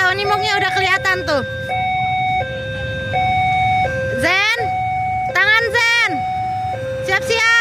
honeymoonnya udah kelihatan tuh. Zen, tangan Zen. Siap-siap.